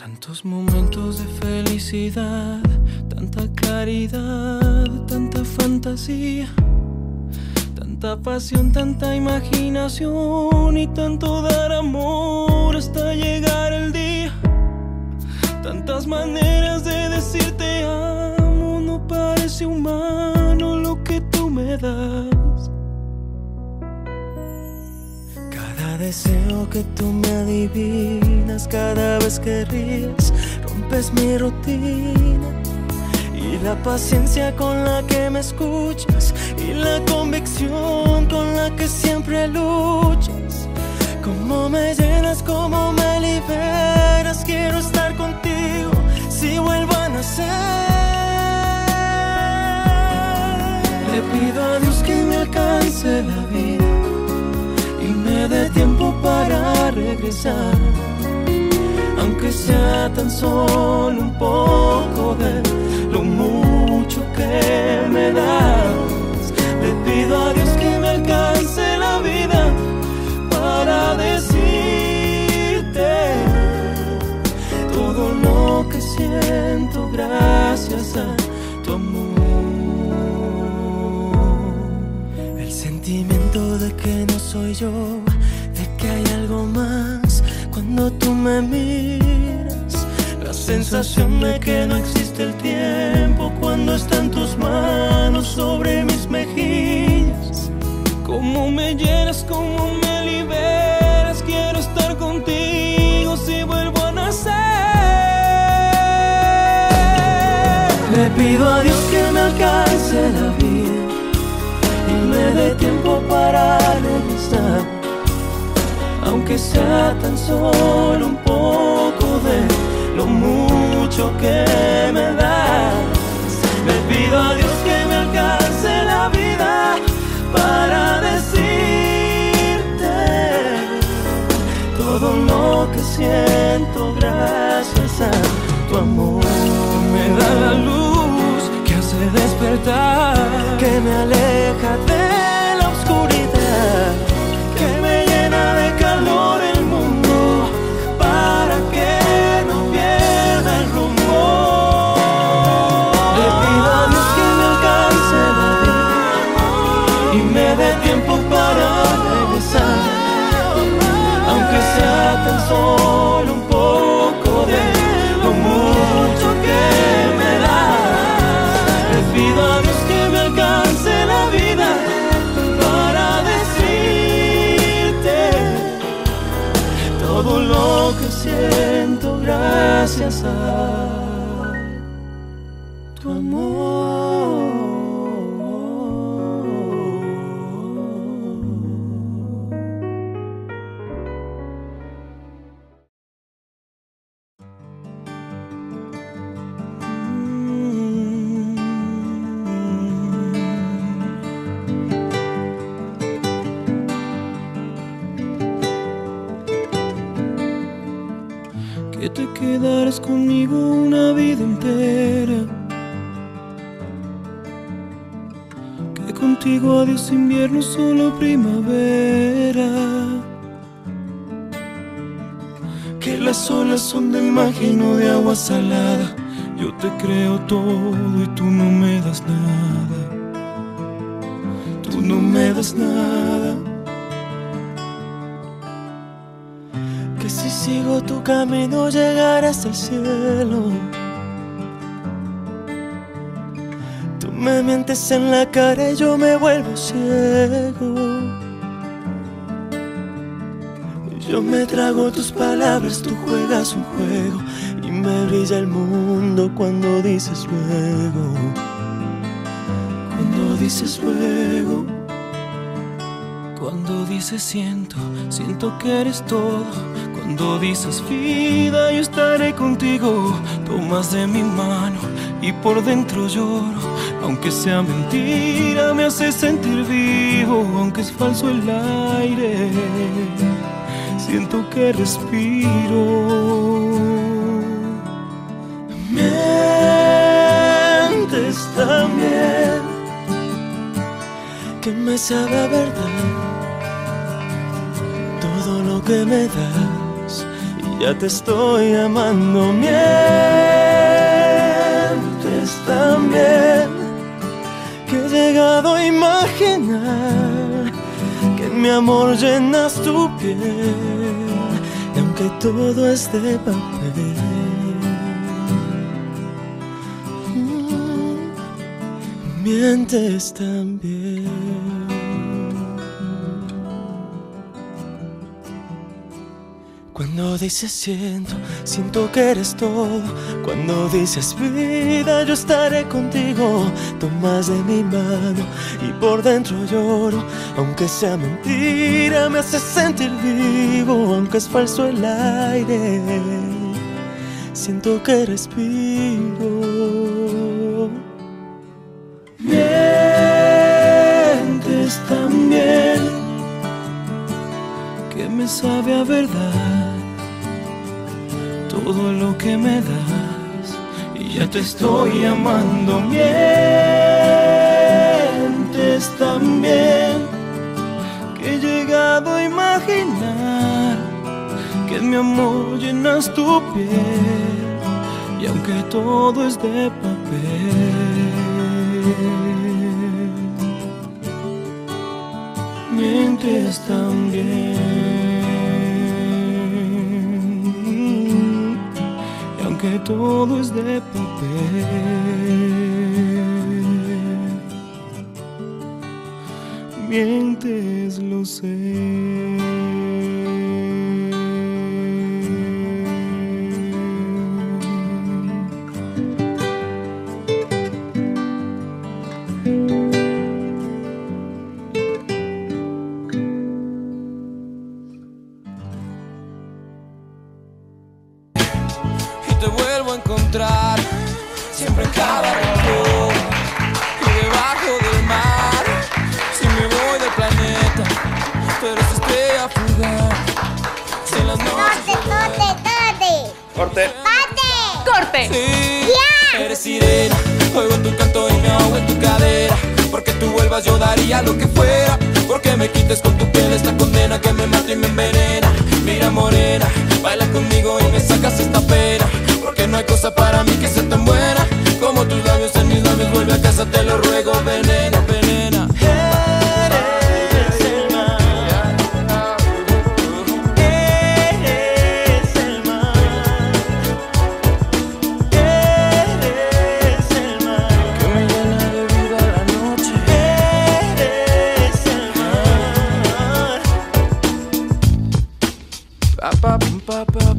Tantos momentos de felicidad, tanta claridad, tanta fantasía, tanta pasión, tanta imaginación y tanto dar amor hasta llegar el día. Tantas maneras de decirte amo, no parece humano lo que tú me das. Cada deseo que tú me adivinas, cada vez que ríes, rompes mi rutina. Y la paciencia con la que me escuchas, y la convicción con la que siempre luchas. Cómo me llenas, cómo me liberas, quiero estar contigo si vuelvo a nacer. Le pido a Dios que me alcance la vida y me dé tiempo para regresar, aunque sea tan solo un poco de lo mucho que me das. Le pido a Dios que me alcance la vida para decirte todo lo que siento gracias a tu amor. El sentimiento de que no soy yo, de que hay algo más cuando tú me miras. La sensación de que no existe el tiempo cuando están tus manos sobre mis mejillas. Cómo me llenas, cómo me liberas, quiero estar contigo si vuelvo a nacer. Le pido a Dios que me alcance la vida y me dé tiempo para regresar, aunque sea tan solo un poco de lo mucho que me das. Le pido a Dios que me alcance la vida para decirte todo lo que siento gracias a tu amor. Me da la luz que hace despertar, que me aleja de la oscuridad, que me llena de calor el mundo para que no pierda el rumbo. Le pido a Dios que me alcance la vida y me dé tiempo para regresar, aunque sea tan solo un poco de lo mucho que me das. Le pido a Dios que me alcance la vida para decirte todo lo que siento gracias a tu amor. Que te quedaras conmigo una vida entera, que contigo adiós invierno, solo primavera, que las olas son del mar lleno de agua salada. Yo te creo todo y tú no me das nada, tú no me das nada. Que si sigo tu camino llegaré hasta el cielo. Tú me mientes en la cara y yo me vuelvo ciego. Yo me trago tus palabras, tú juegas un juego y me brilla el mundo cuando dices luego. Cuando dices luego. Cuando dices siento, siento que eres todo. Cuando dices vida, yo estaré contigo. Tomas de mi mano y por dentro lloro. Aunque sea mentira, me hace sentir vivo. Aunque es falso el aire, siento que respiro. Mientes también, que me sabe a verdad todo lo que me das ya te estoy amando. Mientes también, que he llegado a imaginar que en mi amor llenas tu piel, y aunque todo es de papel, mientes también. Cuando dices siento que eres todo. Cuando dices vida, yo estaré contigo. Tomas de mi mano y por dentro lloro. Aunque sea mentira, me hace sentir vivo. Aunque es falso el aire, siento que respiro. Mientes también, que me sabe a verdad todo lo que me das, y ya te estoy amando. Mientes también, que he llegado a imaginar que en mi amor llenas tu piel, y aunque todo es de papel, mientes también. Que todo es de papel, mientes, lo sé. Siempre en cada rincón y debajo del mar. Si me voy del planeta, tú eres estrella fugaz. Si en las noches ¡Corte! Sí, yeah. Eres sirena, oigo tu canto y me ahogo en tu cadera. Porque tú vuelvas yo daría lo que fuera. Porque me quites con tu piel esta condena que me mata y me envenena. Mira morena, baila conmigo y me sacas esta pena. Porque no hay cosa para mí que sea tan buena como tus labios en mis labios. Vuelve a casa, te lo ruego, venena, venena. Eres el mar, eres el mar, eres el mar, que me llena de vida la noche. Eres el mar. Pa, pa, pa, pa, pa.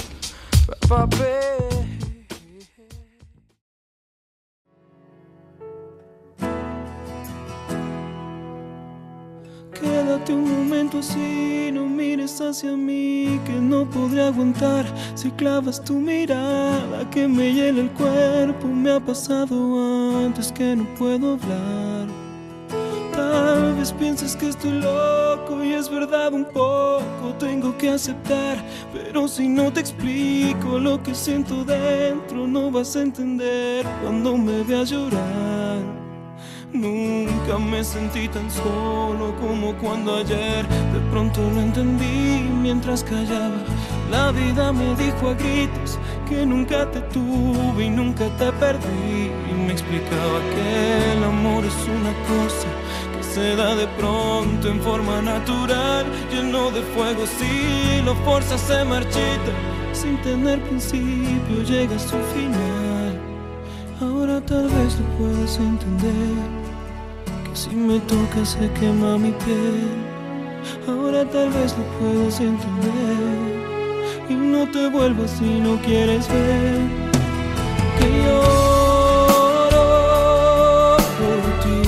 Quédate un momento así, no mires hacia mí, que no podré aguantar si clavas tu mirada que me hiela el cuerpo. Me ha pasado antes que no puedo hablar. Tal vez pienses que estoy loco y es verdad un poco, tengo que aceptar. Pero si no te explico lo que siento dentro, no vas a entender cuando me veas llorar. Nunca me sentí tan solo como cuando ayer de pronto lo entendí mientras callaba. La vida me dijo a gritos que nunca te tuve y nunca te perdí. Y me explicaba que el amor es una cosa que se da de pronto en forma natural, lleno de fuego. Si lo forzas se marchita, sin tener principio llega a su final. Ahora tal vez lo puedas entender, que si me tocas se quema mi piel. Ahora tal vez lo puedas entender y no te vuelvas si no quieres ver que lloro por ti,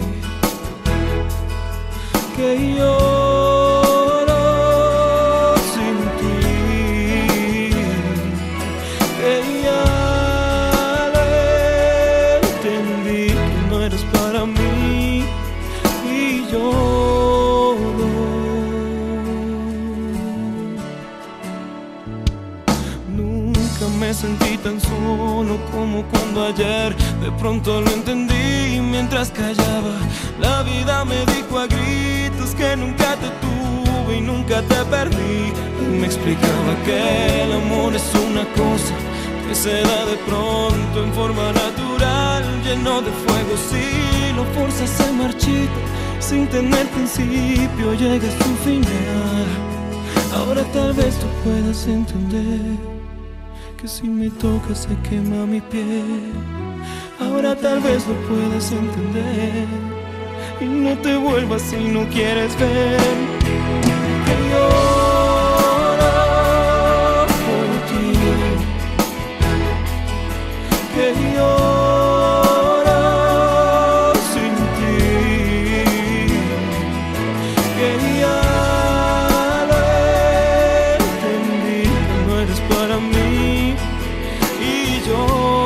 que lloro sin ti, que ya lo entendí que no eres para mí y lloro. Nunca me sentí tan solo como cuando ayer de pronto lo entendí mientras callaba. La vida me dijo a gritos que nunca te tuve y nunca nunca te perdí. Y me explicaba que el amor es una cosa que se da de pronto en forma natural, lleno de fuego. Si lo forzas se marchita, sin tener principio llega a su final. Ahora tal vez tú puedas entender que si me tocas se quema mi piel. Ahora tal vez lo puedas entender y no te vuelvas si no quieres ver que lloro por ti, que lloro sin ti, que ya lo entendí, que no eres para mí y lloro.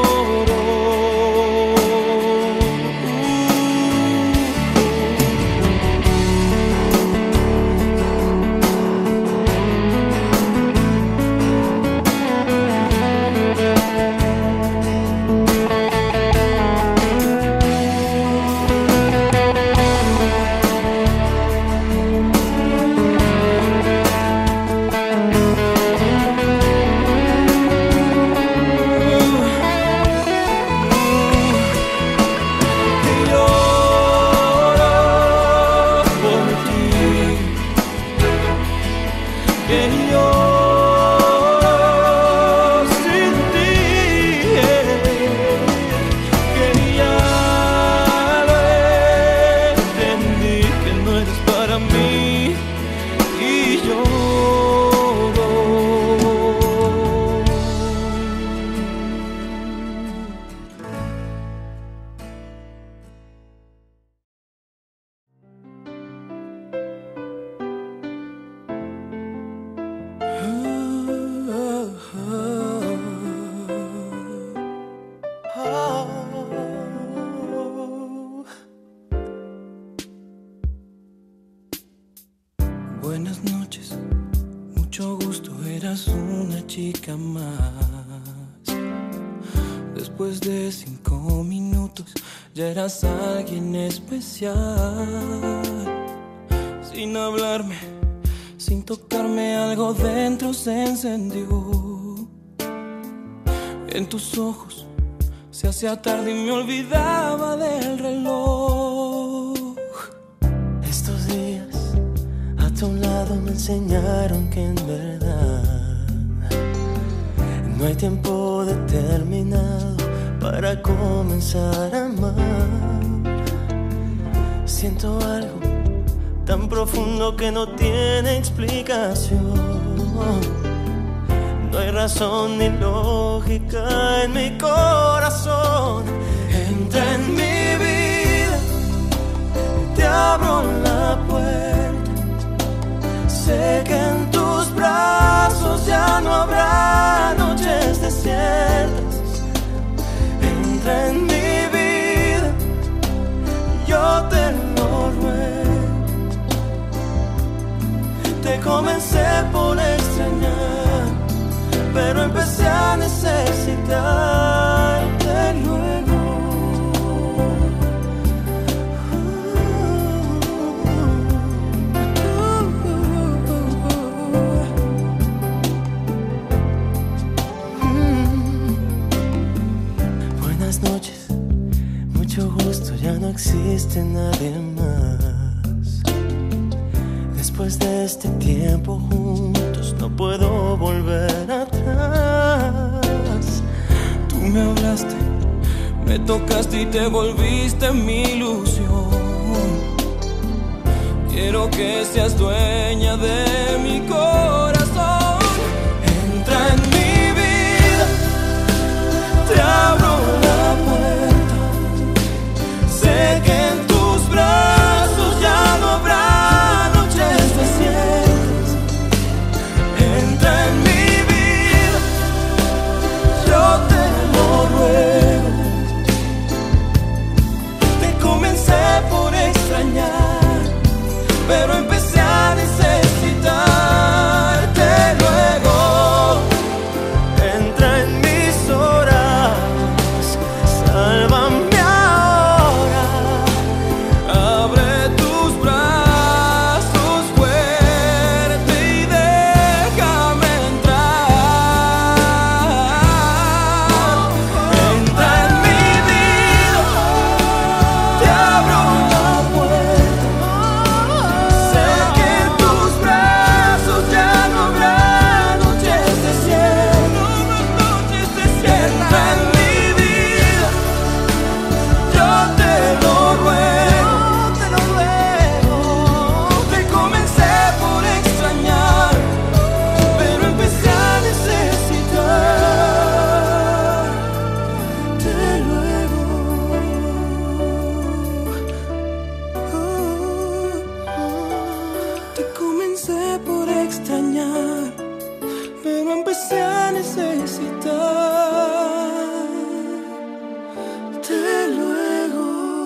Buenas noches, mucho gusto, eras una chica más. Después de 5 minutos ya eras alguien especial. Sin hablarme, sin tocarme, algo dentro se encendió. En tus ojos se hacía tarde y me olvidaba del reloj. Estos días a tu lado me enseñaron que en verdad no hay tiempo determinado para comenzar a amar. Siento algo tan profundo que no tiene explicación. No hay razón ni lógica en mi corazón. Entra en mi vida, te abro la puerta. Sé que en tus brazos ya no habrá noches desiertas. Entra en mi vida, yo te lo ruego. Te comencé por extrañar, pero empecé a necesitarte luego. Buenas noches, mucho gusto, ya no existe nadie más. Después de este tiempo juntos no puedo volver atrás. Tú me hablaste, me tocaste y te volviste mi ilusión. Quiero que seas dueña de mi corazón. Entra en mi vida, te abro la puerta. Sé que en tus brazos ya no habrá noches desiertas. Entra en mi vida, yo te lo ruego. Te comencé por extrañar, pero empecé a necesitar. comencé por extrañar, pero empecé a necesitarte luego.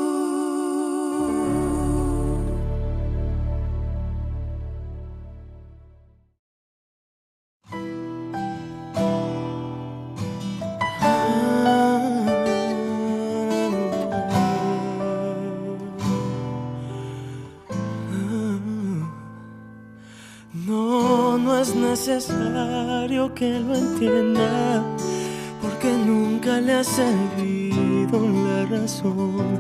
No es necesario que lo entienda, porque nunca le ha servido la razón.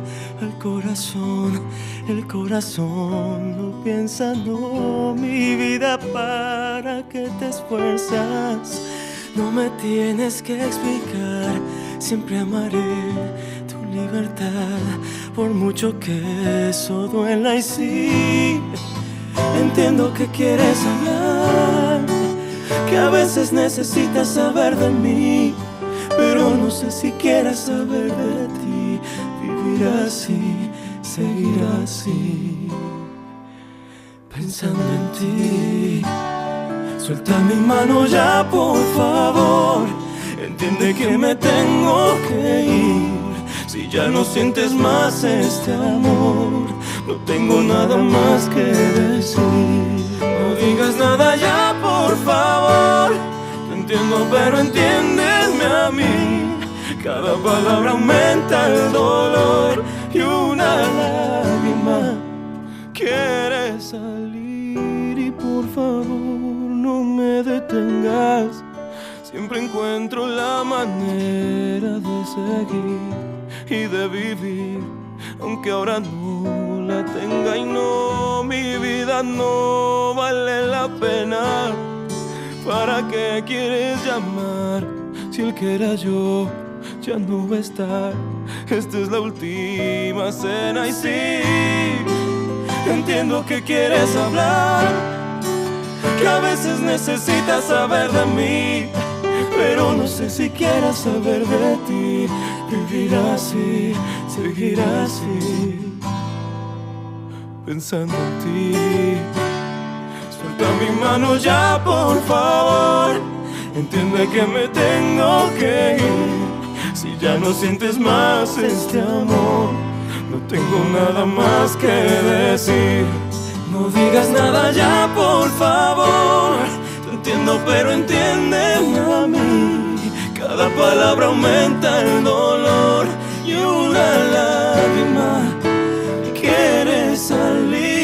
El corazón no piensa, no, mi vida, ¿para qué te esfuerzas? No me tienes que explicar, siempre amaré tu libertad, por mucho que eso duela. Y sí, entiendo que quieres hablar, que a veces necesitas saber de mí, pero no sé si quieres saber de ti. Vivir así, seguir así, pensando en ti. Suelta mi mano ya, por favor. Entiende que me tengo que ir. Si ya no sientes más este amor, no tengo nada más que decir. No digas nada ya, por favor. Te entiendo, pero entiéndeme a mí. Cada palabra aumenta el dolor y una lágrima quiere salir. Y por favor, no me detengas. Siempre encuentro la manera de seguir y de vivir, aunque ahora no la tenga. Y no, mi vida no vale la pena. ¿Para qué quieres llamar si el que era yo ya no va a estar? Esta es la última cena. Y sí, entiendo que quieres hablar, que a veces necesitas saber de mí, pero no sé si quieras saber de ti. Vivir así, seguir así, pensando en ti. Suelta mi mano ya, por favor. Entiende que me tengo que ir. Si ya no sientes más este amor, no tengo nada más que decir. No digas nada ya, por favor. Te entiendo, pero entiéndeme a mí. Cada palabra aumenta el dolor y una lágrima quiere salir.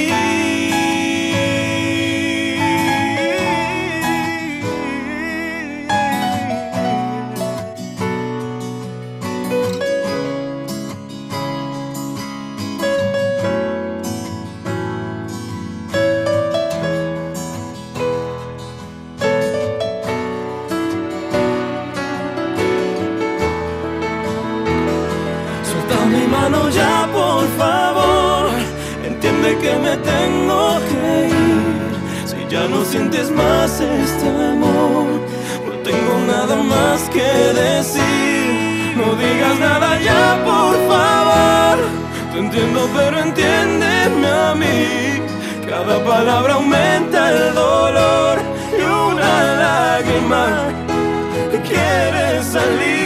Ya, por favor, entiende que me tengo que ir. Si ya no sientes más este amor, no tengo nada más que decir. No digas nada ya, por favor. Te entiendo, pero entiéndeme a mí. Cada palabra aumenta el dolor y una lágrima quiere salir.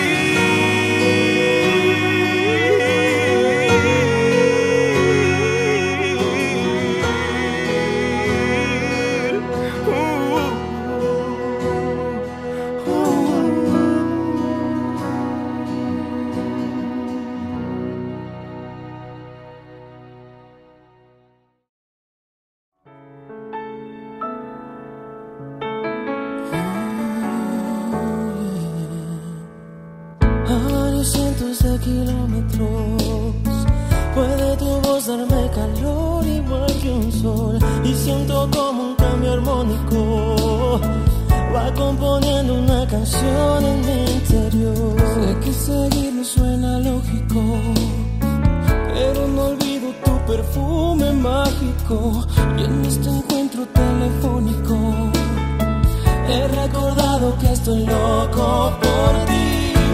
Kilómetros, puede tu voz darme calor igual que un sol, y siento como un cambio armónico va componiendo una canción en mi interior. Sé que seguirlo suena lógico, pero no olvido tu perfume mágico. Y en este encuentro telefónico he recordado que estoy loco por ti.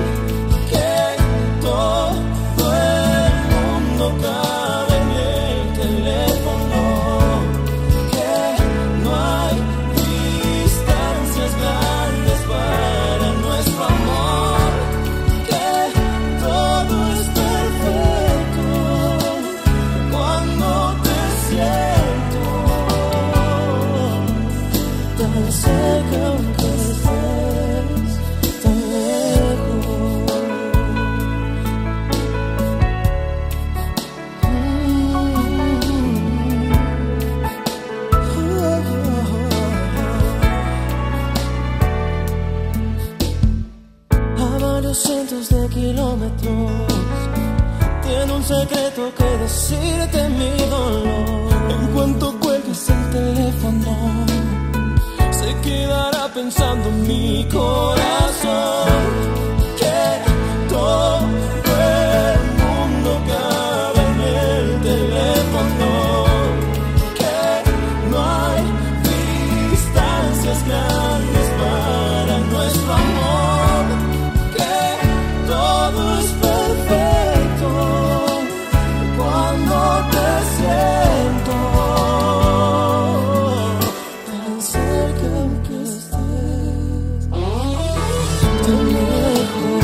Todo el mundo cabe en el teléfono, que no hay tan cerca aunque estés tan lejos. A varios cientos de kilómetros tiene un secreto que decirte mi dolor. En cuanto cuelgues el teléfono, se quedará pensando en mi corazón que todo el mundo cabe en el teléfono, que no hay distancias grandes para nuestro amor, que todo es perfecto cuando te siento tan cerca aunque estés tan lejos.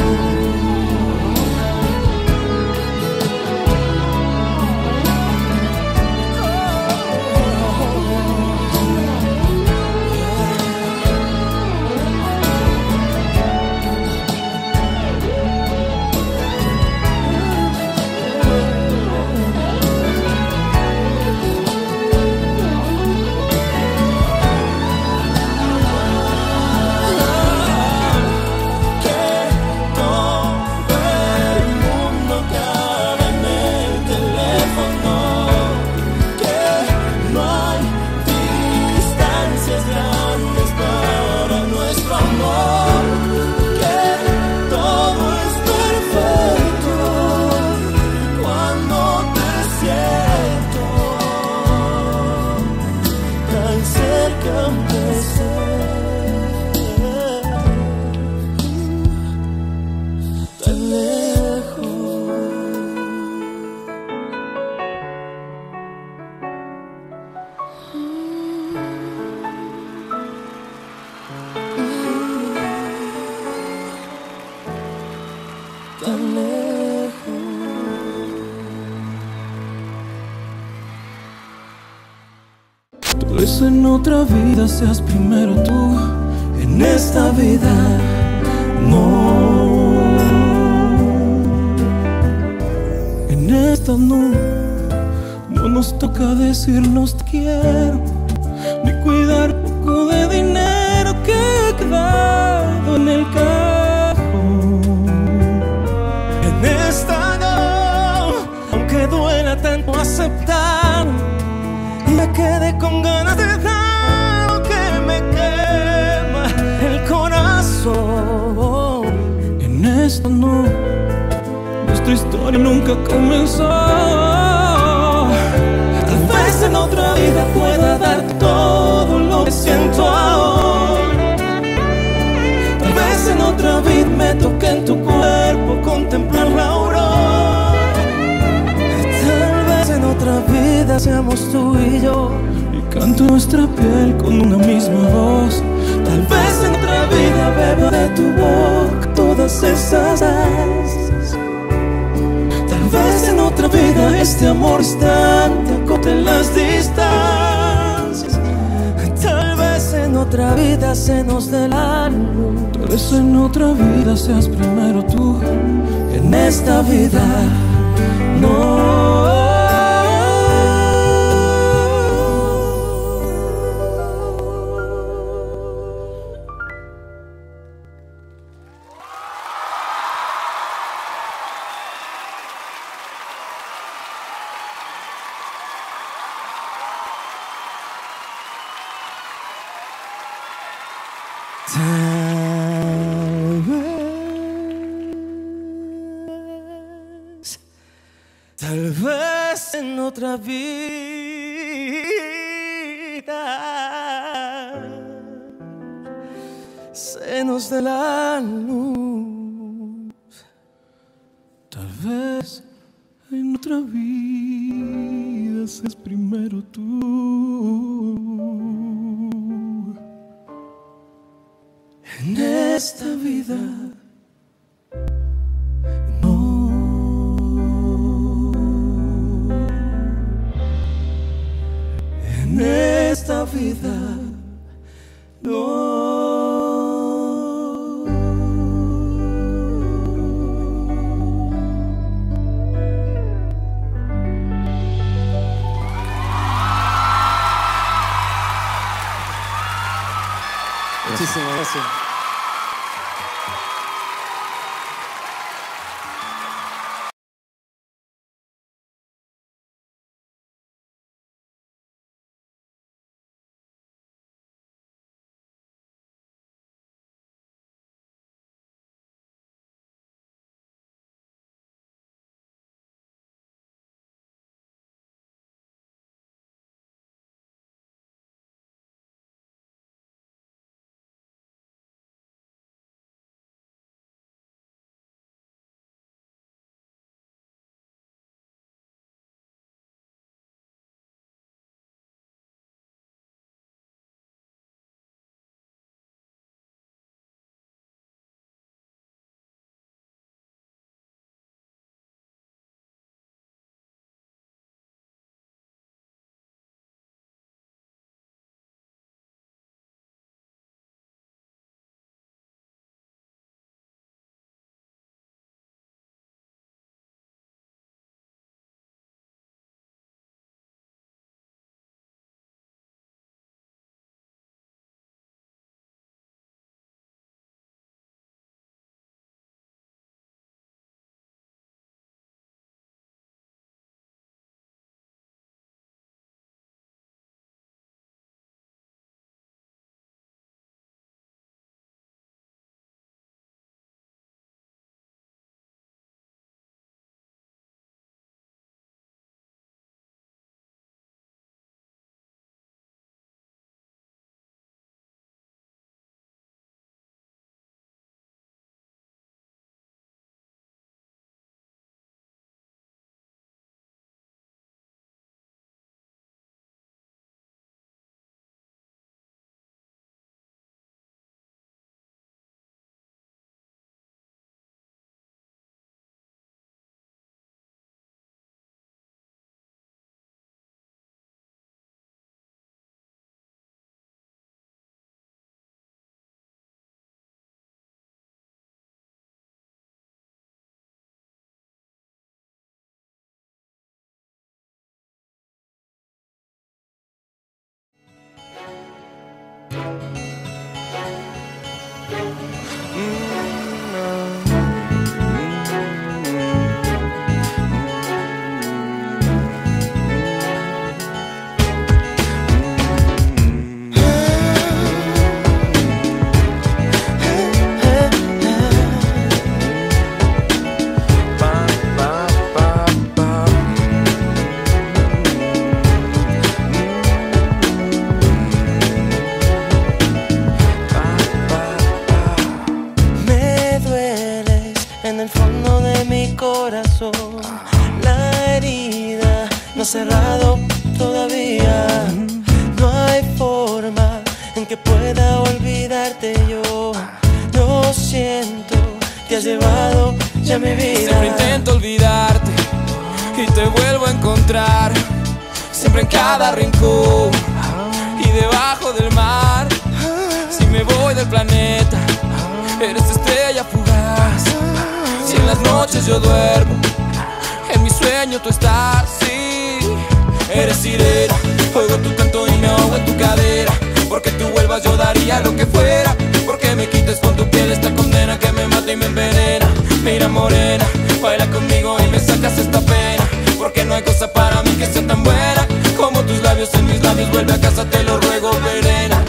Tan lejos. Tal vez en otra vida seas primero tú, en esta vida no. En esta no nos toca decirnos te quiero, ni cuidar poco de dinero que he quedado en el cajón. En esta no, aunque duela tanto aceptar, y me quedé con ganas de dar lo que me quema el corazón. En esta no, nuestra historia nunca comenzó. Tal vez en otra vida pueda dar todo lo que siento ahora. Tal vez en otra vida me toque en tu cuerpo contemplar la aurora. Tal vez en otra vida seamos tú y yo, y canto nuestra piel con una misma voz. Tal vez en otra vida beba de tu boca todas esas ansias. Tal vez en otra vida este amor distante acorte las distancias. Tal vez en otra vida se nos dé la luz. Tal vez en otra vida seas primero tú, en esta vida no. Tal vez en otra vida se nos dé la luz. Tal vez en otra vida seas primero tú. En esta vida en esta vida no. Muchísimas gracias. La herida no ha cerrado todavía. No hay forma en que pueda olvidarte yo. Lo siento, te has llevado ya mi vida. Siempre intento olvidarte y te vuelvo a encontrar, siempre en cada rincón y debajo del mar. Si me voy del planeta, eres estrella fugaz. Si en las noches yo duermo, en mi sueño tú estás. Sí, eres sirena, oigo tu canto y me ahogo en tu cadera. Porque tú vuelvas yo daría lo que fuera, porque me quites con tu piel esta condena que me mata y me envenena. Mira morena, baila conmigo y me sacas esta pena, porque no hay cosa para mí que sea tan buena como tus labios en mis labios. Vuelve a casa, te lo ruego, Verena.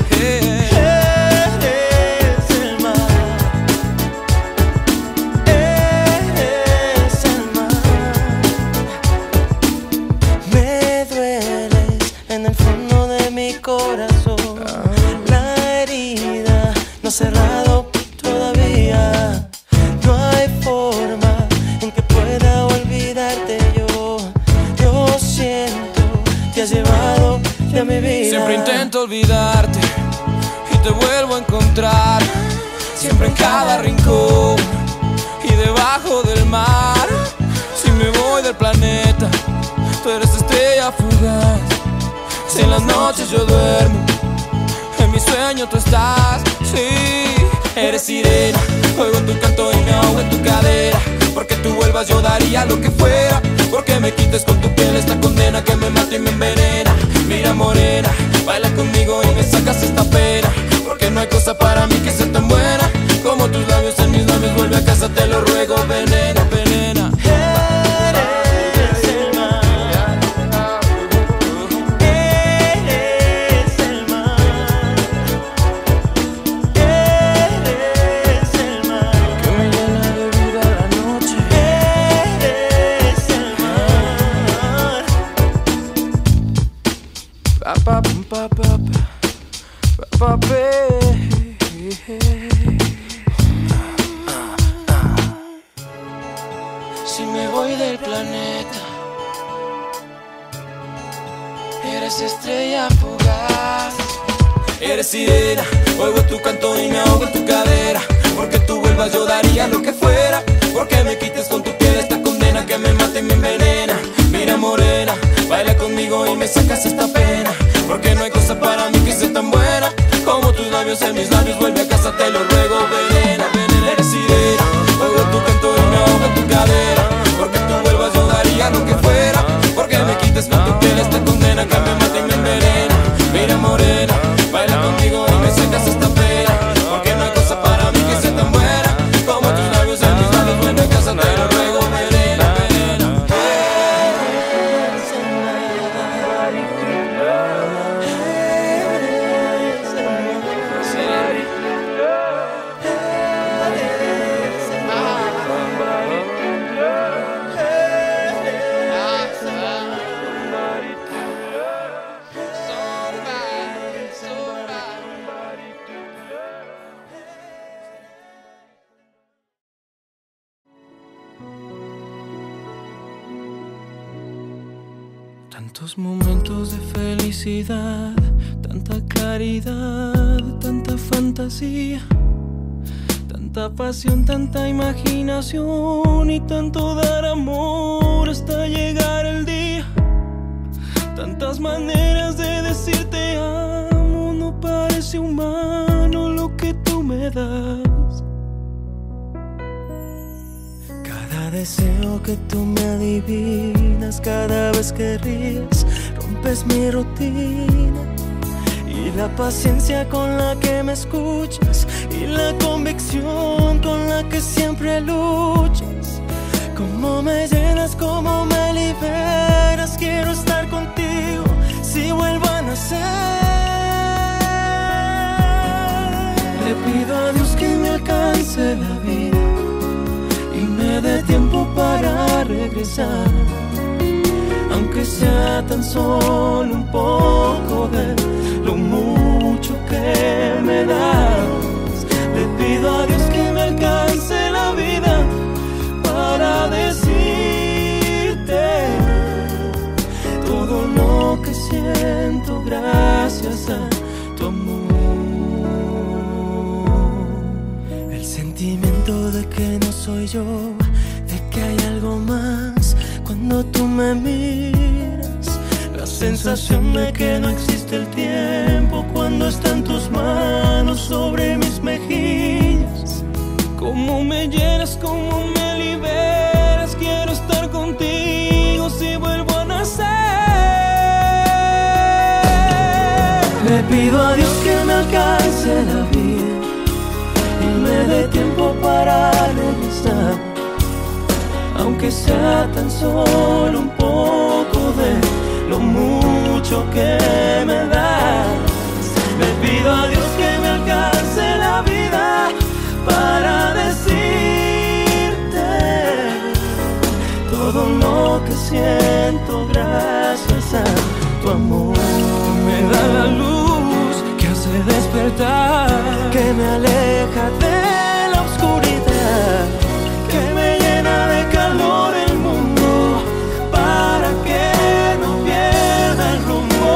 Cerrado todavía. No hay forma en que pueda olvidarte yo. Lo siento, te has llevado ya mi vida. Siempre intento olvidarte y te vuelvo a encontrar, siempre en cada rincón y debajo del mar. Si me voy del planeta, tú eres estrella fugaz. Si en las noches yo duermo, en mi sueño tú estás. Sí, eres sirena, oigo tu canto y me ahogo en tu cadera. Porque tú vuelvas yo daría lo que fuera, porque me quites con tu piel esta condena que me mata y me envenena. Mira morena, baila conmigo y me sacas esta pena, porque no hay cosa para mí que sea tan buena como tus labios en mis labios. Vuelve a casa, te lo ruego, venena, venena. Eres el mar, eres el mar, eres el mar que me llena de vida la noche. Eres el mar. Pa, pa, pa, pa, pa, pa, pa, Si me voy del planeta, eres estrella fugaz. Eres sirena, oigo tu canto y me ahogo en tu cadera. Porque tú vuelvas yo daría lo que fuera, porque me quites con tu piel esta condena que me mata y me envenena. Mira morena, baila conmigo y me sacas esta pena, porque no hay cosa para mí que sea tan buena como tus labios en mis labios. Vuelve a casa, te lo ruego, venena, venena. Eres sirena, oigo tu canto y me ahogo en tu cadera. Porque tú vuelvas yo daría lo que fuera, porque me quites con tu piel esta condena que me mata y me envenena. Mira morena, baila conmigo y me sacas esta pena, porque no hay cosa para mí que sea tan buena como tus labios en mis labios. Vuelve a casa, te lo ruego, venena, venena. Tantos momentos de felicidad, tanta claridad, tanta fantasía, tanta pasión, tanta imaginación y tanto dar amor hasta llegar el día. Tantas maneras de decirte amo, no parece humano lo que tú me das. Cada deseo que tú me adivinas, cada vez que ríes, rompes mi rutina. Y la paciencia con la que me escuchas, y la convicción con la que siempre luchas. Cómo me llenas, cómo me liberas, quiero estar contigo si vuelvo a nacer. Le pido a Dios que me alcance la vida y me dé tiempo para regresar, aunque sea tan solo un poco de lo mucho que me das. Le pido a Dios que me alcance la vida para decirte todo lo que siento gracias a tu amor. El sentimiento de que no soy yo, de que hay algo más cuando tú me miras. La sensación de que no existe el tiempo cuando están tus manos sobre mis mejillas. Cómo me llenas, cómo me liberas, quiero estar contigo si vuelvo a nacer. Le pido a Dios que me alcance la vida y me dé tiempo para regresar, aunque sea tan solo un poco de lo mucho que me das. Le pido a Dios que me alcance la vida para decirte todo lo que siento gracias a tu amor. Me da la luz que hace despertar, que me aleja de la oscuridad, que me llena de calor el mundo para que no pierda el rumbo.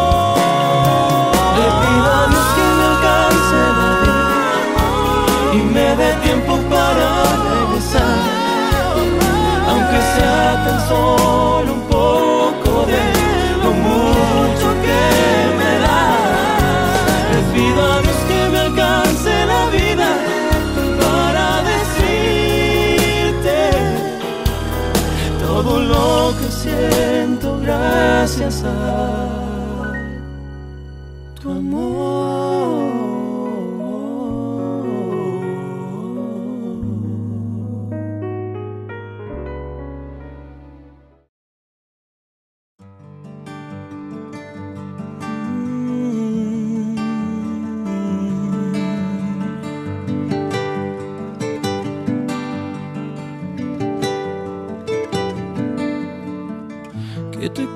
Le pido a Dios que me alcance la vida y me dé tiempo para regresar, aunque sea tan solo un poco de lo mucho que me da. Le pido a Dios que me alcance la vida para decirte todo lo que siento gracias a tu amor.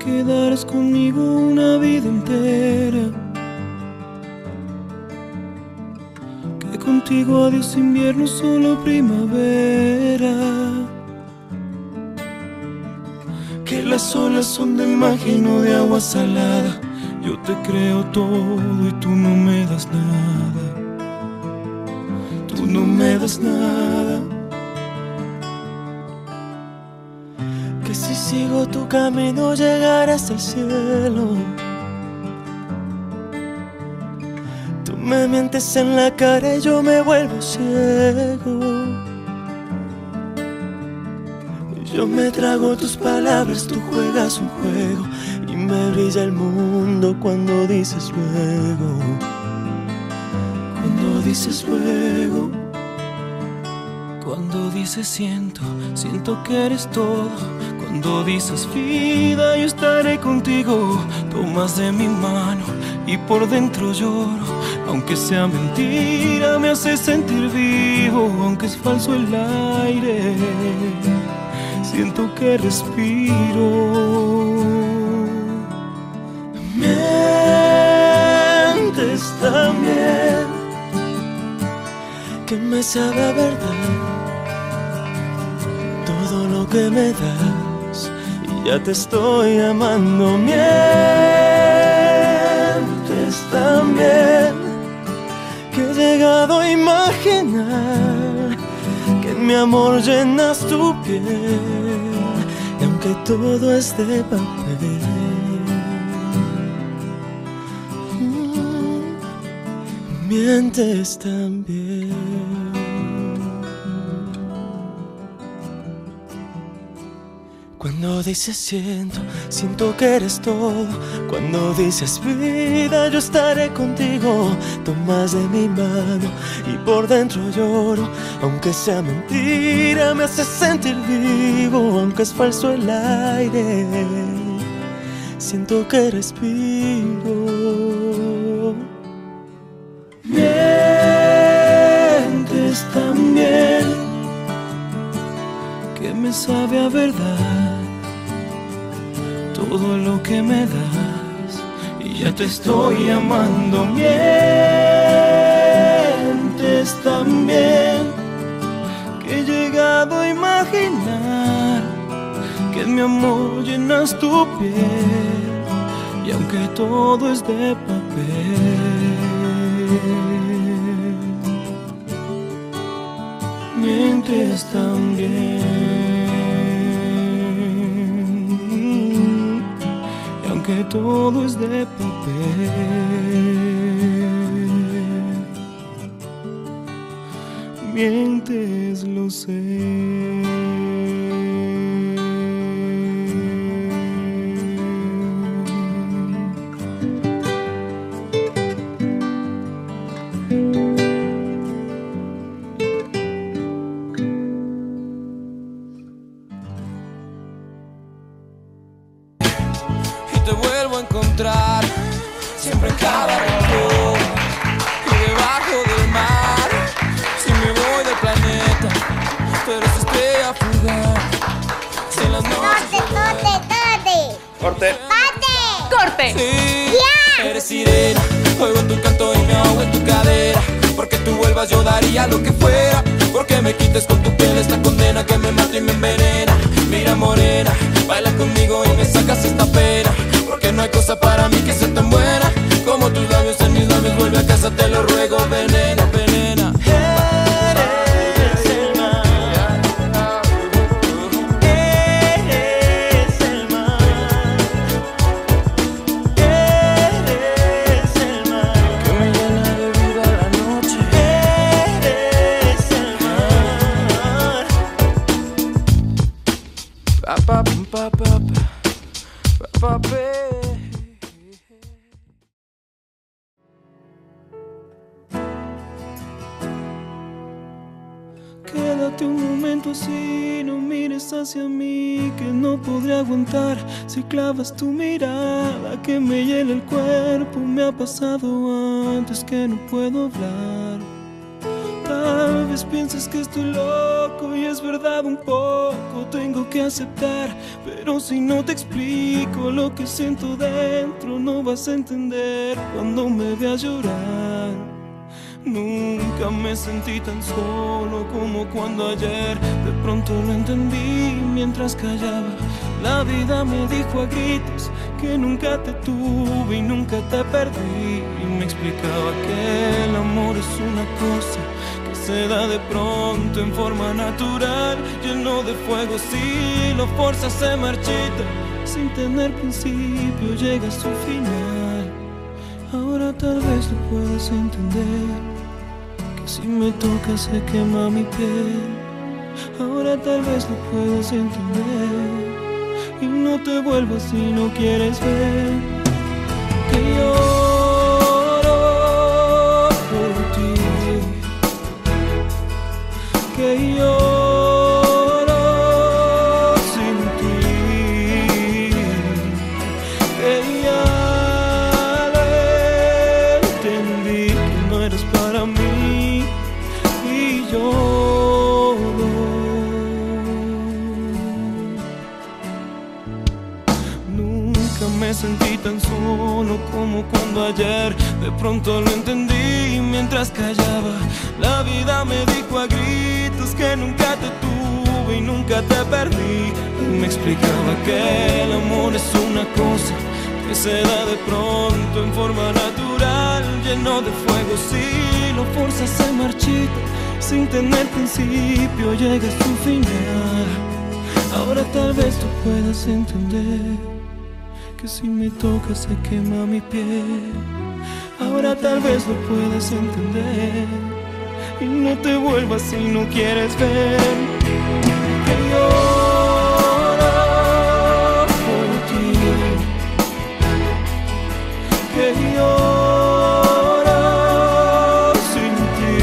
quedaras conmigo una vida entera, que contigo adiós invierno, solo primavera, que las olas son de magia y no de agua salada. Yo te creo todo y tú no me das nada, tú no me das nada. Que si sigo tu camino llegaré hasta el cielo. Tú me mientes en la cara y yo me vuelvo ciego. Yo me trago tus palabras, tú juegas un juego y me brilla el mundo cuando dices luego. Cuando dices luego. Cuando dices siento, siento que eres todo. Cuando dices vida, yo estaré contigo. Tomas de mi mano y por dentro lloro. Aunque sea mentira, me hace sentir vivo. Aunque es falso el aire, siento que respiro. Mientes también, que me sabe a verdad todo lo que me das, y ya te estoy amando. Mientes también, que he llegado a imaginar que en mi amor llenas tu piel, y aunque todo es de papel, mientes también. Cuando dices siento, siento que eres todo. Cuando dices vida, yo estaré contigo. Tomas de mi mano y por dentro lloro. Aunque sea mentira, me hace sentir vivo. Aunque es falso el aire, siento que respiro. Mientes también, que me sabe a verdad todo lo que me das, y ya te estoy amando. Mientes también, que he llegado a imaginar que en mi amor llenas tu piel, y aunque todo es de papel, mientes también. Que todo es de papel, mientes, lo sé. Te vuelvo a encontrar, siempre en cada rincón y debajo del mar. Si me voy del planeta, tú eres estrella fugaz. Si en las noches Corte. ¡Corte! sí, ¡Ya! eres sirena, oigo tu canto y me ahogo en tu cadera. Porque tú vuelvas yo daría lo que fuera, porque me quites con tu piel esta condena que me mata y me envenena. Mira morena, baila conmigo y me sacas esta pena, porque no hay cosa para mí que sea tan buena como tus labios en mis labios. Vuelve a casa, te lo ruego, venena, venena. Eres el mar, eres el mar, eres el mar, Que me llena de vida la noche. eres el mar. Pa, pa, pa, pa, pa, pa, pa. Quédate un momento así, no mires hacia mí, que no podré aguantar si clavas tu mirada que me hiela el cuerpo. Me ha pasado antes que no puedo hablar. Tal vez pienses que estoy loco y es verdad un poco, tengo que aceptar. Pero si no te explico lo que siento dentro, no vas a entender cuando me veas llorar. Nunca me sentí tan solo como cuando ayer de pronto lo entendí mientras callaba. La vida me dijo a gritos que nunca te tuve y nunca te perdí. Y me explicaba que el amor es una cosa que se da de pronto en forma natural, lleno de fuego. Si lo forzas se marchita, sin tener principio llega a su final. Ahora tal vez lo puedas entender, que si me tocas se quema mi piel. Ahora tal vez lo puedas entender y no te vuelvas si no quieres ver que lloro por ti, que lloro sin ti, que ya lo entendí que no eres para mí y lloro. Nunca me sentí tan solo como cuando ayer de pronto lo entendí mientras callaba. La vida me dijo a gritos que nunca te tuve y nunca te perdí. Y me explicaba que el amor es una cosa que se da de pronto en forma natural, lleno de fuego. Si lo forzas se marchita, sin tener principio llega a su final. Ahora tal vez tú puedas entender que si me tocas se quema mi piel. Ahora tal vez lo puedas entender y no te vuelvas si no quieres ver que lloro por ti, que lloro sin ti,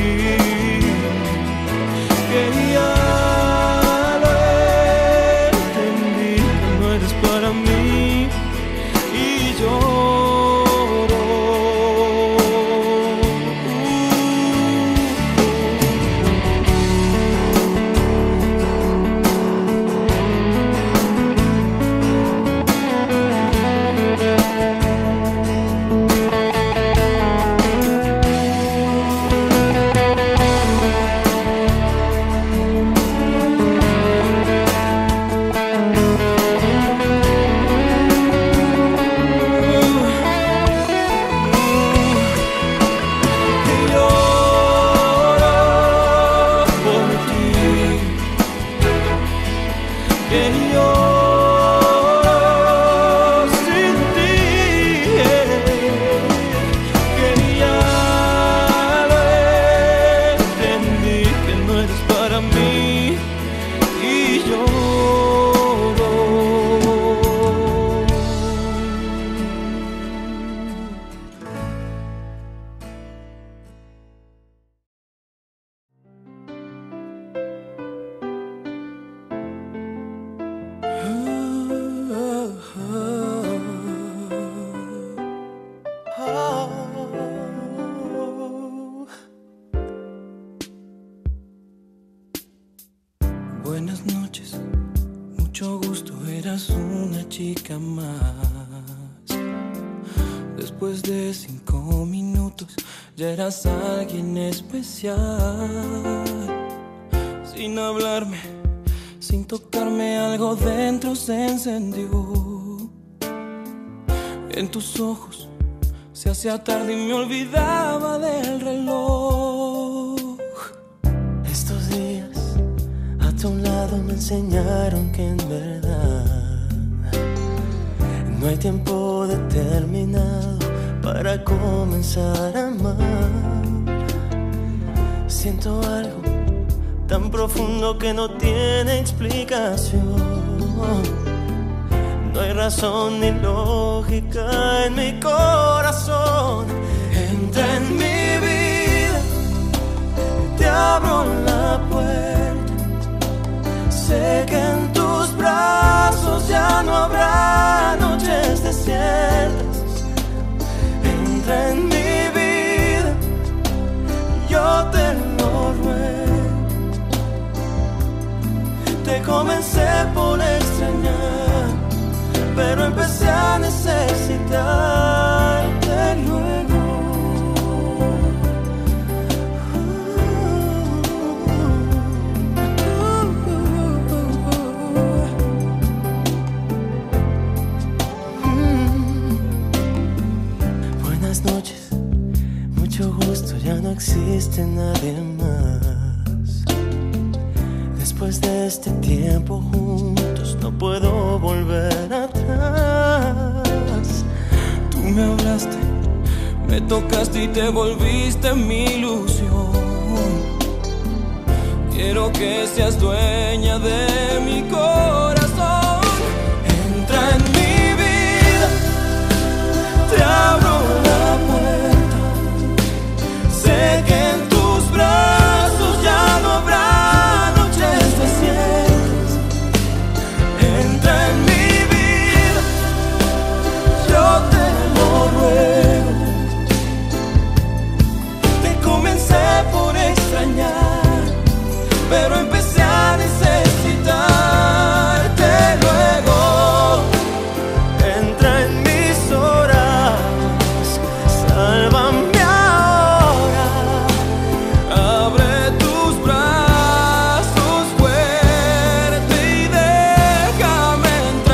que ya lo entendí que no eres para mí y lloro. Buenas noches, mucho gusto, eras una chica más. Después de 5 minutos ya eras alguien especial. Sin hablarme, sin tocarme, algo dentro se encendió. En tus ojos se hacía tarde y me olvidaba del reloj. Estos días a tu lado me enseñaron que en verdad no hay tiempo determinado para comenzar a amar. Siento algo tan profundo que no tiene explicación. No hay razón ni lógica en mi corazón. Entra en mi vida, te abro la puerta. Sé que en tus brazos ya no habrá noches desiertas. Entra en mi vida, yo te lo no existe nadie más. Después de este tiempo juntos no puedo volver atrás. Tú me hablaste, me tocaste y te volviste mi ilusión. Quiero que seas dueña de mi corazón. Entra en mi vida, te abro la puerta. Sé que en tus brazos ya no habrá noches desiertas. Entra en mi vida, yo te lo ruego. Te comencé por extrañar, pero empecé a necesitarte luego. Entra en mis horas, sálvame ahora. Abre tus brazos fuerte y déjame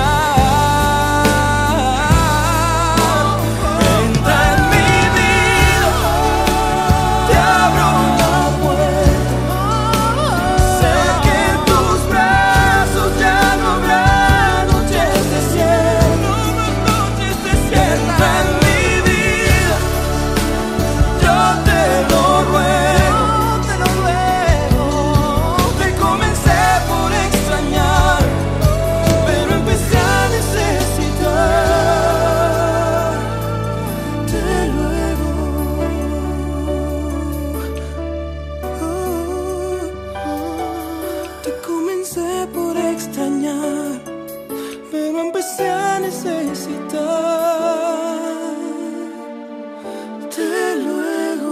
entrar. Entra en mi vida, te abro la puerta. Sé que en tus brazos ya no habrá noches desiertas. Entra en mi vida, yo te lo ruego. Te comencé por extrañar, pero empecé a necesitarte luego. Te comencé por extrañar, pero empecé a necesitarte luego.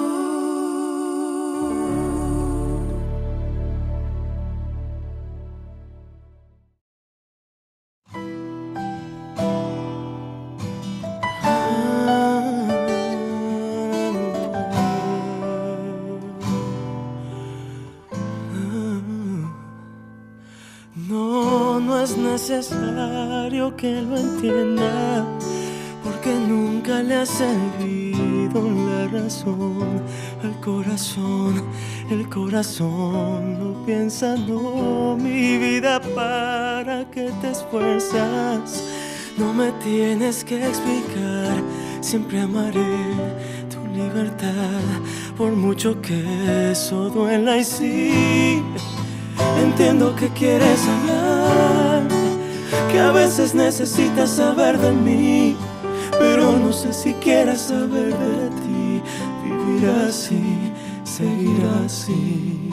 No, no es necesario que lo entienda, porque nunca le ha servido la razón el corazón no piensa, no, mi vida, ¿para qué te esfuerzas? No me tienes que explicar, siempre amaré tu libertad, por mucho que eso duela. Y sí, entiendo que quieres hablar, que a veces necesitas saber de mí, pero no sé si quieres saber de ti. Vivir así, seguir así,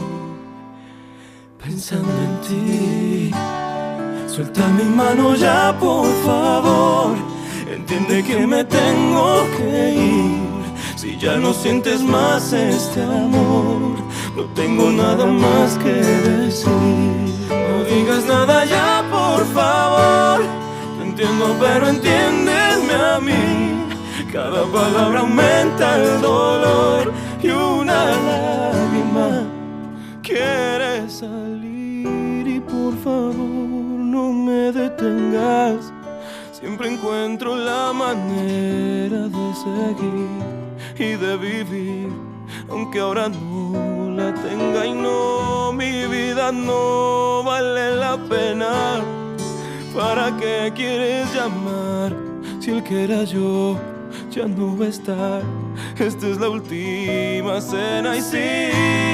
pensando en ti. Suelta mi mano ya, por favor. Entiende que me tengo que ir. Si ya no sientes más este amor, no tengo nada más que decir. No digas nada ya, por favor. Te entiendo, pero entiéndeme a mí. Cada palabra aumenta el dolor y una lágrima quiere salir. Y por favor, no me detengas. Siempre encuentro la manera de seguir y de vivir, aunque ahora no la tenga. Y no, mi vida no vale la pena. ¿Para qué quieres llamar si el que era yo ya no va a estar? Esta es la última cena. Y sí,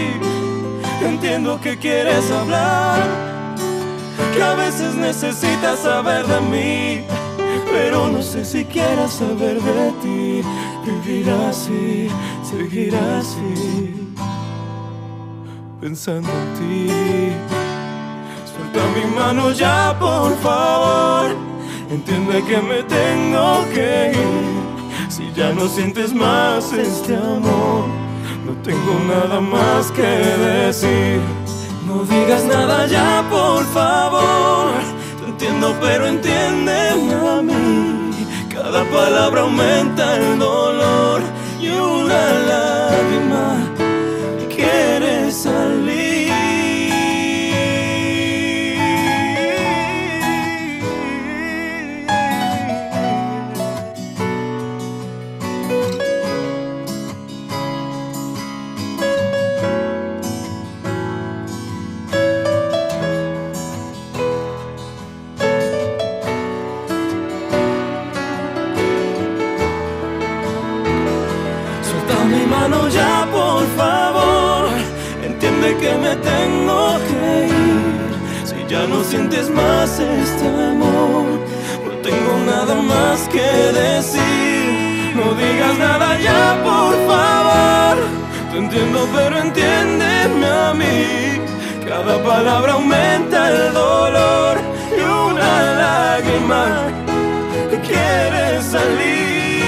entiendo que quieres hablar, que a veces necesitas saber de mí, pero no sé si quieras saber de ti. Vivir así, seguir así, pensando en ti. Suelta mi mano ya, por favor. Entiende que me tengo que ir. Si ya no sientes más este amor, no tengo nada más que decir. No digas nada ya, por favor. Te entiendo, pero entiéndeme a mí. Cada palabra aumenta el dolor y una lágrima quiere salir. que me tengo que ir. Si ya no sientes más este amor, no tengo nada más que decir. No digas nada ya, por favor. Te entiendo, pero entiéndeme a mí. Cada palabra aumenta el dolor y una lágrima quiere salir.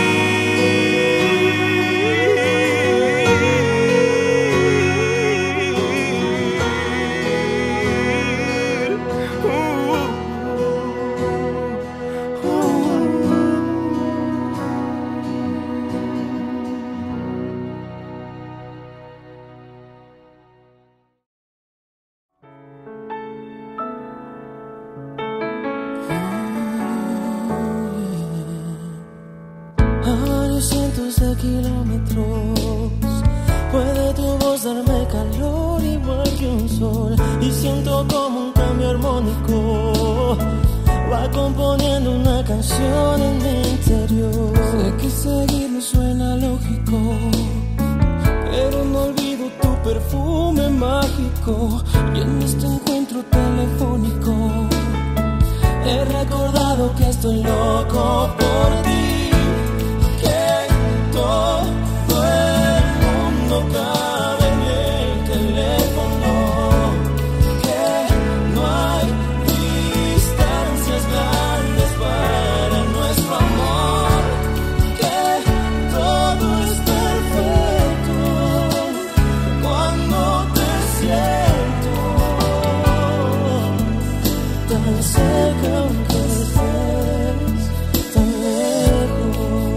A varios cientos de kilómetros puede tu voz darme calor igual que un sol, y siento como un cambio armónico va componiendo una canción en mi interior. Sé que seguirlo suena lógico, pero no olvido tu perfume mágico. Y en este encuentro telefónico he recordado que estoy loco por ti, que todo el mundo cabe en el teléfono, que no hay distancias grandes para nuestro amor, que todo es perfecto cuando te siento tan cerca aunque estés tan lejos.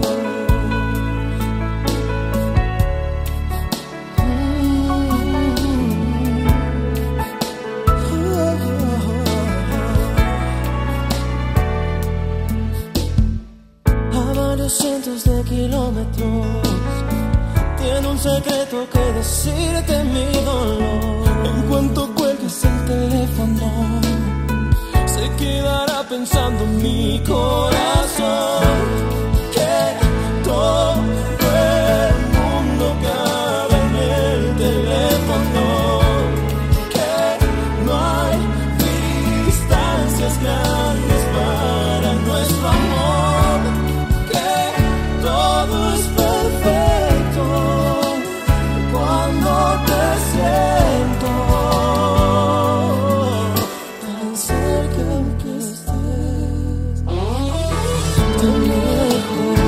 A varios cientos de kilómetros tiene un secreto que decirte mi dolor. En cuanto cuelgues el teléfono, se quedará pensando mi corazón, que todo el mundo cabe en el teléfono, que no hay distancias grandes para nuestro amor, que todo es perfecto cuando te siento tan cerca aunque estés tan lejos.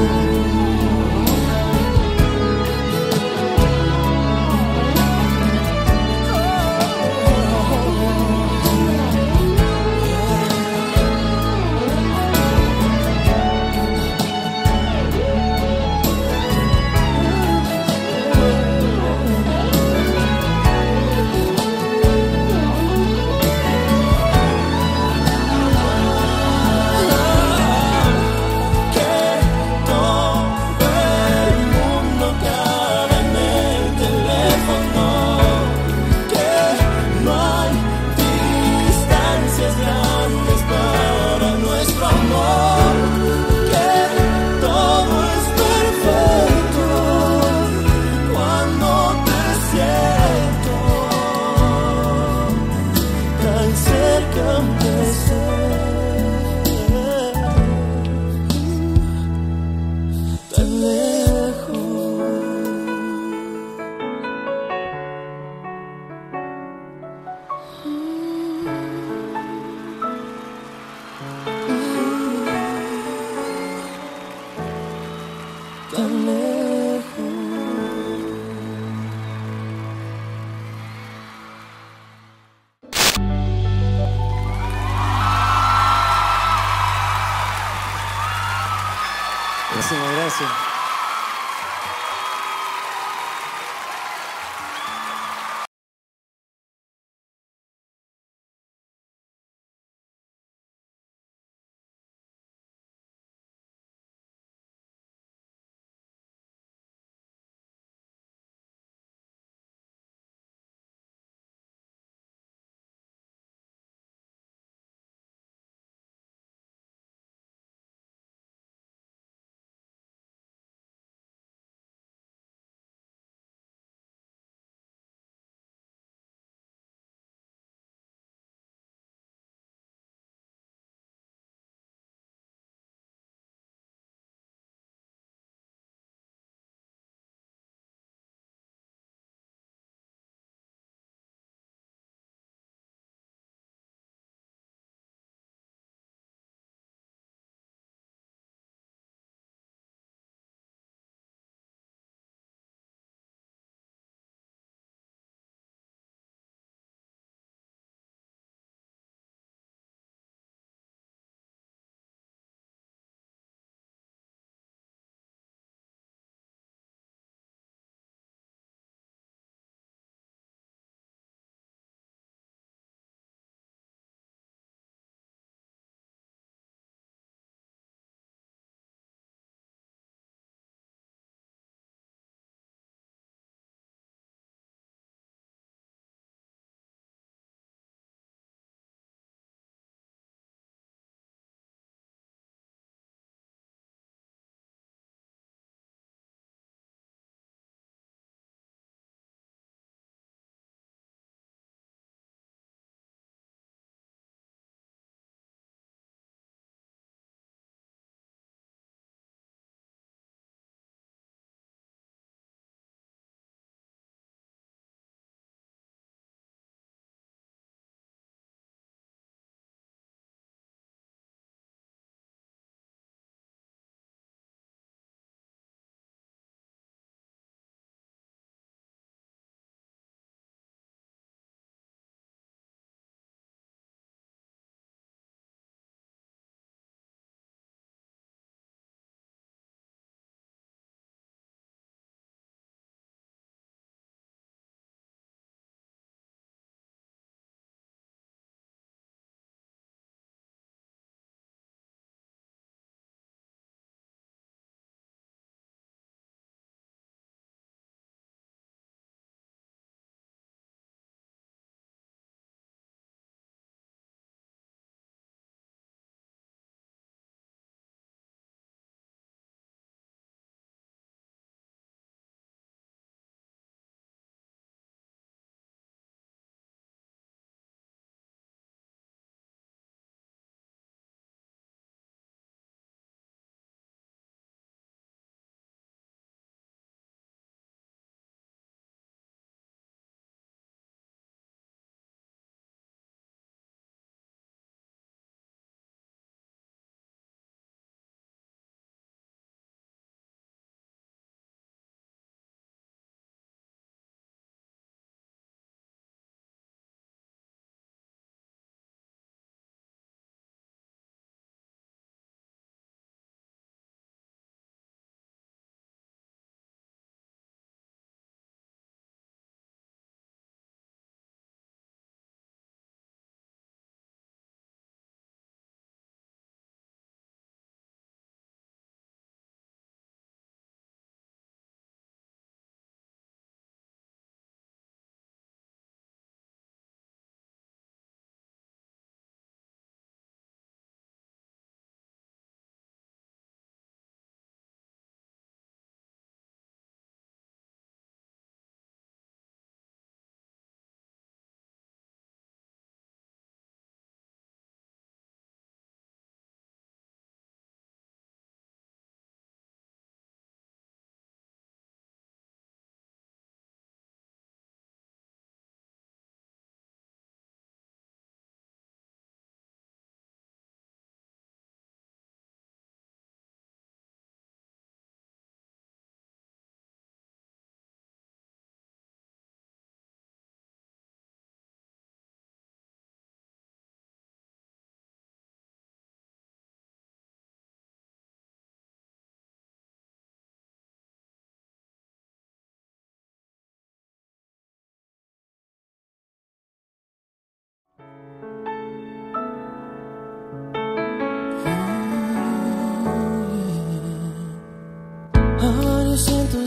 Tan lejos. Gracias.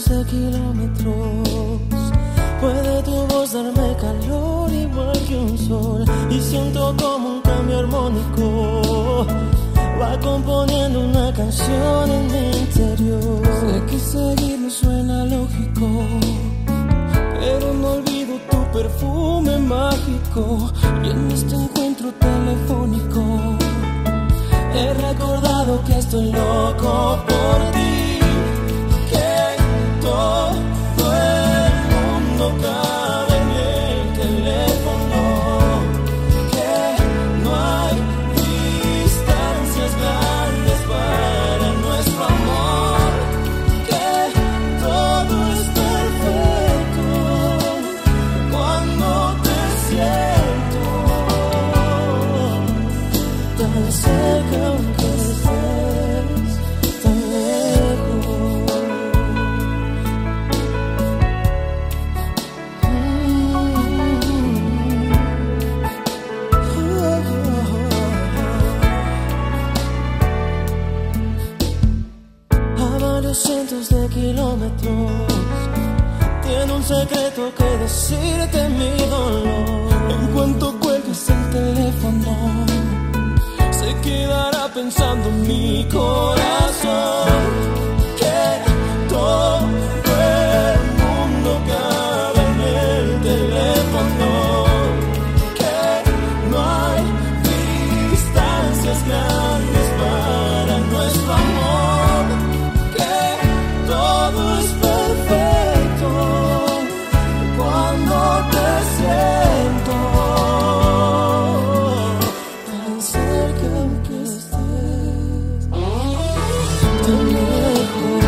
cientos de kilómetros. Puede tu voz darme calor igual que un sol, y siento como un cambio armónico va componiendo una canción en mi interior. Sé que seguirlo suena lógico, pero no olvido tu perfume mágico. Y en este encuentro telefónico he recordado que estoy loco por ti, que todo el mundo cabe en el teléfono, que no hay distancias grandes para nuestro amor, que todo es perfecto cuando te siento tan cerca aunque estés tan lejos. A varios cientos de kilómetros tiene un secreto que decirte mi dolor. En cuanto cuelgues el teléfono se quedará pensando mi corazón, que todo el mundo cabe en el teléfono, que no hay distancias grandes para nuestro amor, que todo es perfecto cuando te siento tan cerca aunque estés tan lejos.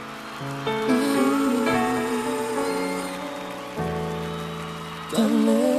Tan lejos.